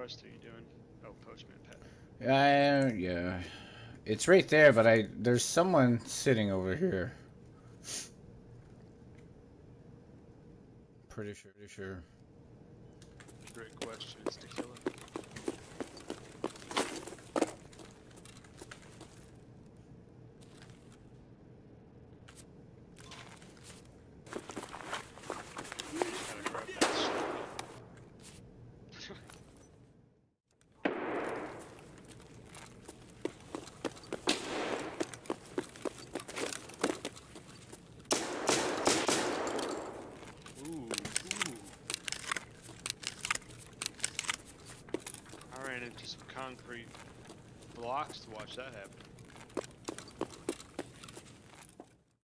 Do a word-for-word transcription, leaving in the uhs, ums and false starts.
quest are you doing? Oh, Postman Pat. Uh, yeah. It's right there, but I there's someone sitting over here. Pretty sure. Pretty sure. Great question is to kill him. Gotta grab that shit. Ooh, ooh. I ran into some concrete blocks to watch that happen.